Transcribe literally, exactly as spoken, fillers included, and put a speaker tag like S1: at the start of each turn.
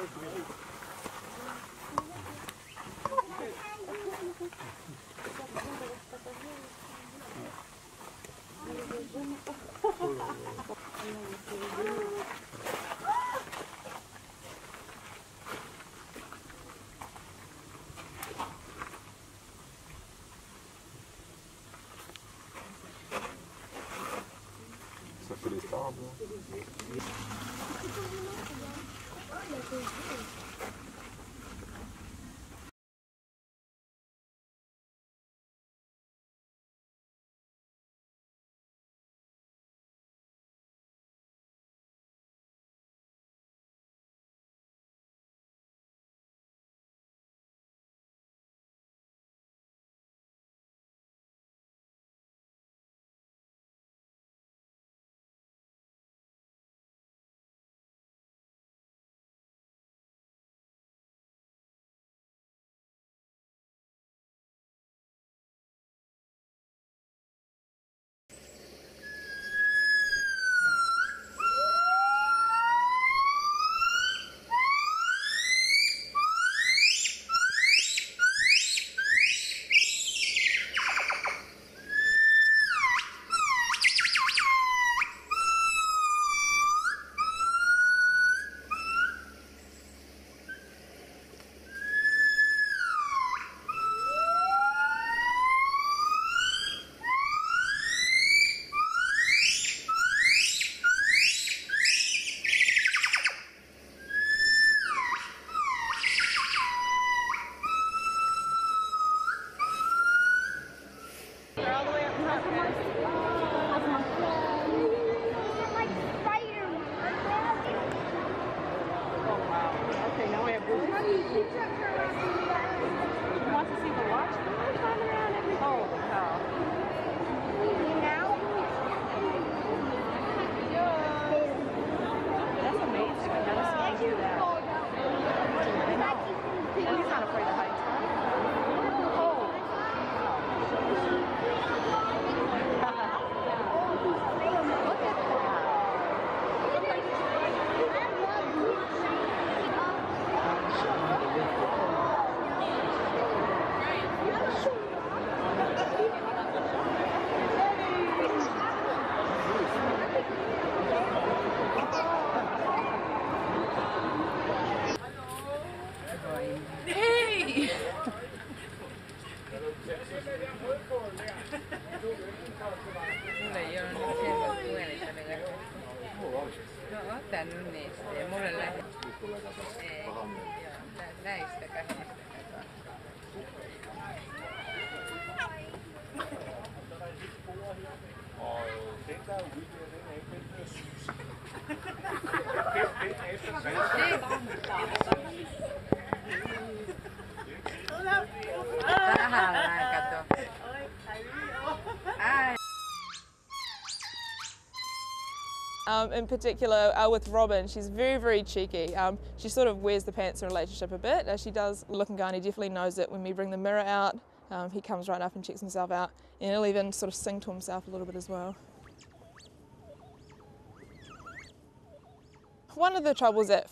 S1: Ça fait les stars,
S2: Tänne niistä ja mulle lähti. Ei, joo, näistä kahdesta
S3: Og den der er ude der, den er ikke den der sus. Den er efter
S2: Tahallaan kato. Ai.
S4: Um, in particular uh, with Robin, she's very, very cheeky. Um, she sort of wears the pants in relationship a bit. Uh, she does look and go, and he definitely knows it when we bring the mirror out. Um, he comes right up and checks himself out, and he'll even sort of sing to himself a little bit as well. One of the troubles that